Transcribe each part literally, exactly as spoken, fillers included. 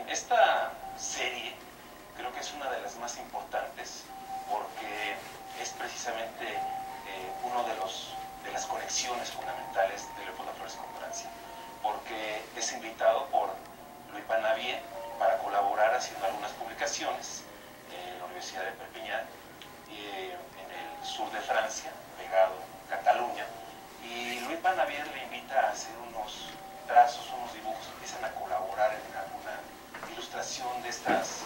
Esta serie creo que es una de las más importantes porque es precisamente eh, uno de los de las conexiones fundamentales de Leopoldo Flores con Francia, porque es invitado por Louis Panavier para colaborar haciendo algunas publicaciones en la Universidad de Perpiñán, eh, en el sur de Francia, pegado a Cataluña, y Louis Panavier le invita a hacer unos trazos, unos dibujos, empiezan a colaborar en alguna ilustración de, estas,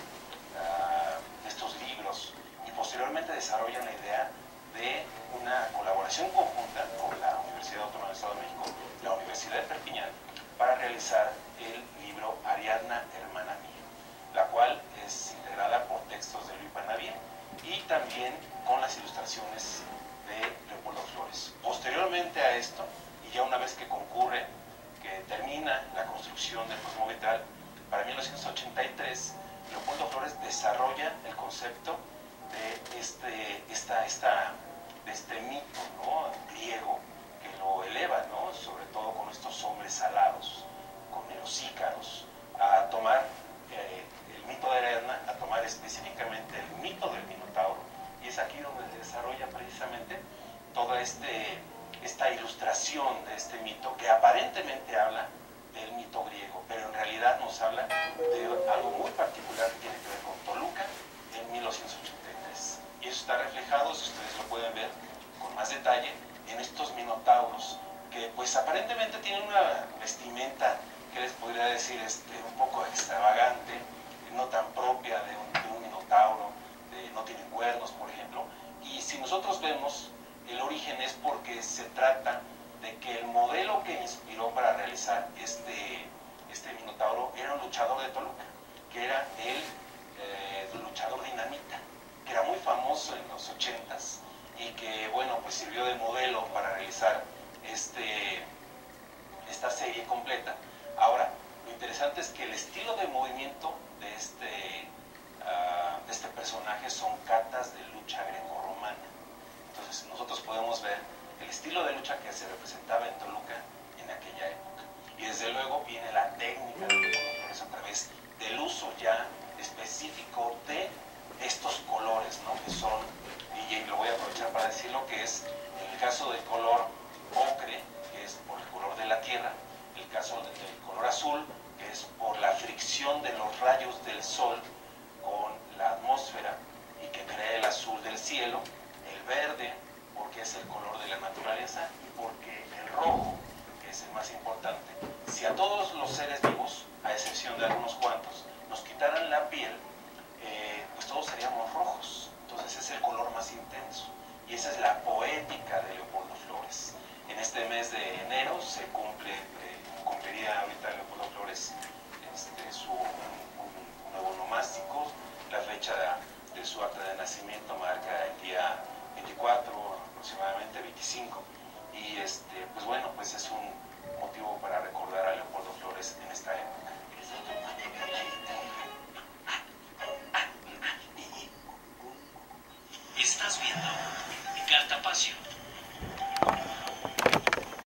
uh, de estos libros, y posteriormente desarrollan la idea de una colaboración conjunta con la Universidad Autónoma del Estado de México, la Universidad de Perpiñán, para realizar el libro Ariadna, hermana mía, la cual es integrada por textos de Louis Panavier y también con las ilustraciones de Leopoldo Flores. Posteriormente a esto, y ya una vez que concurre, que termina la construcción del Cosmo Vital, para mil novecientos ochenta y tres, Leopoldo Flores desarrolla el concepto de este, esta, esta, de este mito, ¿no?, griego, que lo eleva, ¿no?, sobre todo con estos hombres alados, con los ícaros, a tomar eh, el mito de Ariadna, a tomar específicamente el mito del Minotauro, y es aquí donde se desarrolla precisamente toda este, esta ilustración de este mito, que aparentemente habla del mito griego, pero en realidad nos habla de algo muy particular que tiene que ver con Toluca en mil novecientos ochenta y tres. Y eso está reflejado, si ustedes lo pueden ver con más detalle, en estos minotauros, que pues aparentemente tienen una vestimenta, que les podría decir, este, un poco extravagante, no tan propia de un, de un minotauro, de, no tienen cuernos, por ejemplo. Y si nosotros vemos, el origen es porque se trata de que el modelo que inspiró para realizar este, este minotauro era un luchador de Toluca, que era el eh, luchador dinamita, que era muy famoso en los ochentas y que, bueno, pues sirvió de modelo para realizar este, esta serie completa. Ahora, lo interesante es que el estilo de movimiento de este, uh, de este personaje son catas de lucha grecorromana. Entonces nosotros podemos ver el estilo de lucha que se representaba en Toluca en aquella época. Y desde luego viene la técnica de Leopoldo Flores a través del uso ya específico de estos colores, ¿no?, que son, y lo voy a aprovechar para decirlo, que es en el caso del color ocre, que es por el color de la tierra, el caso del color azul, que es por la fricción de los rayos del sol con la atmósfera y que crea el azul del cielo, el verde, porque es el color de la naturaleza, y porque el rojo, que es el más importante. Si a todos los seres vivos, a excepción de algunos cuantos, nos quitaran la piel, eh, pues todos seríamos rojos. Entonces es el color más intenso, y esa es la poética de Leopoldo Flores. En este mes de enero se cumple, eh, cumpliría ahorita Leopoldo Flores este, su un, un, un nuevo onomástico. La fecha de, de su acta de nacimiento marca el día veinticuatro, aproximadamente veinticinco, y este, pues bueno, pues es un motivo para recordar a Leopoldo Flores en esta época. Estás viendo Mi Carta Pasión.